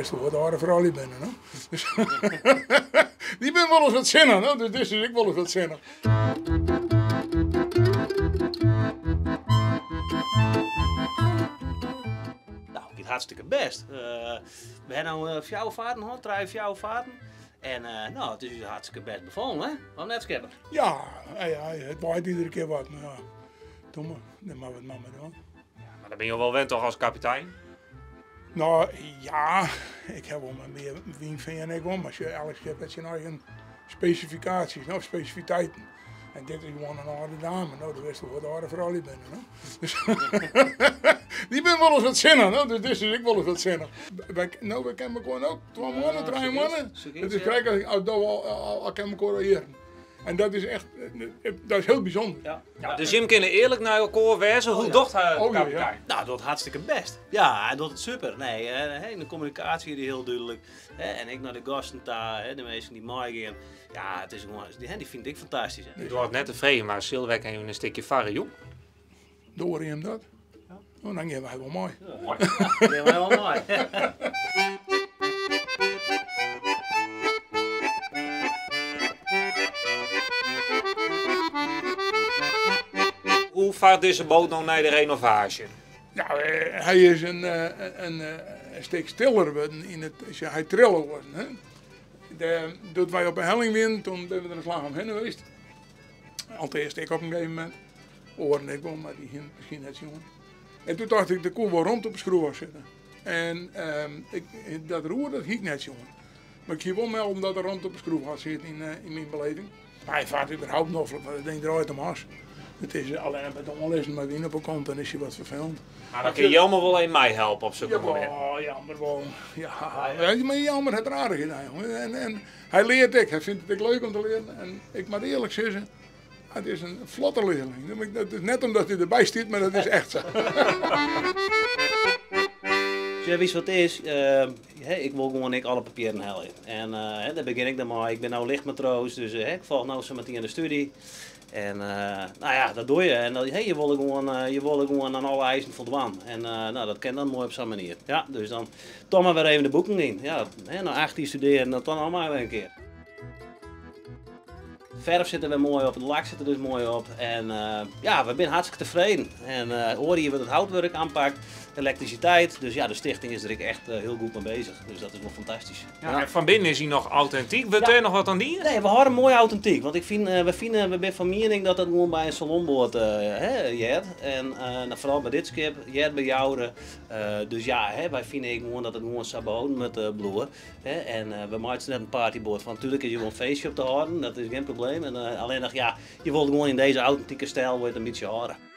wist wel wat harde vrouw binnen. No? Dus die ben wel eens wat zinnen, no? Dus dit is ik wel eens wat zinnen. Nou, het gaat hartstikke best. We hebben nu 4 vaarten, 3 vaarten. En nou, het is hartstikke best bevallen, hè? Wat net schipper. Ja, het waait iedere keer wat, maar ja, doe maar, dan mag het maar doen. Maar dan ben je wel wend toch als kapitein? Nou ja, ik heb wel meer wien van je en ik om. Als je elk schip heeft zijn eigen specificaties, nou, specificiteiten. En dit is gewoon een harde dame, nou, dat wist wel wat harde vrouw binnen. No? Dus die ben wel eens wat zinnen, no? Dus dit is ik wel eens wat zinnen. Nou, we kennen elkaar ook 2 maanden, 3 maanden. Het is kijk, als al kennen elkaar hier. En dat is echt, dat is heel bijzonder. Ja, dus Jim kunnen eerlijk naar elkaar wezen. Hoe doet hij kapitein? Ja. Nou, dat doet hartstikke best. Ja, hij doet het super. Nee, in de communicatie is hij heel duidelijk. En ik naar de gasten daar, de mensen die meegaan. Ja, het is gewoon, die vind ik fantastisch. Je wordt net tevreden, maar Silwek en een stukje varren, joh. Door je hem dat? Ja. Oh, dan gaan wij wel mooi. Ja, mooi. Dat gaan wij wel mooi. Hoe vaart deze boot nog naar de renovatie? Nou, hij is een stuk stiller geworden in het, hij triller geworden. Hè? Dat wij op een helling winnen, toen ben we er een slag omheen geweest. Allereerst ik op een gegeven moment. Oren ik wel, maar die ging misschien net jongen. En toen dacht ik, de koe wel rond op de schroef zitten. En dat roer, dat ging net jongen. Maar ik zie wel melden dat er rond op de schroef gaat zitten in mijn beleving. Maar hij vaart überhaupt nog, maar ik denk eruit om as. Het is alleen met de onlezen maar wien op een kant, dan is hij wat vervelend. Maar dan kun je allemaal wel een mij helpen op zo'n moment. Ja, jammer wel. Ja, maar jammer het aardig gedaan, jongen. En hij leert ik, hij vindt het ook leuk om te leren. En ik moet eerlijk zeggen, het is een vlotte leerling. Dat is net omdat hij erbij zit, maar dat is echt zo. Ja, weet je wat het is? Ik wil gewoon alle papieren halen. En daar begin ik dan maar. Ik ben nou lichtmatroos, dus ik val nou zo meteen in de studie. En nou ja, dat doe je. En je wil gewoon aan alle eisen voldaan. En nou, dat kan dan mooi op zo'n manier. Ja, dus dan toch maar weer even de boeken in. Ja, na 18 studeren, dat dan allemaal weer een keer. Verf zit er weer mooi op, de lak zit er dus mooi op. En ja, we zijn hartstikke tevreden. En hoor je wat het houtwerk aanpakt, elektriciteit. Dus ja, de stichting is er echt heel goed mee bezig. Dus dat is wel fantastisch. Ja, en van binnen is hij nog authentiek. Wilt u nog wat aan die? Nee, we houden mooi authentiek. Want ik vind, we zijn van mening dat dat gewoon bij een salonboord jet. En nou, vooral bij dit schip, jet bij jou. Dus ja, wij vinden gewoon dat het gewoon zou behouden met bloemen. En we maken net een partyboord van. Natuurlijk is je gewoon een feestje op te houden, dat is geen probleem. En alleen nog, ja, je wilt gewoon in deze authentieke stijl een beetje houden.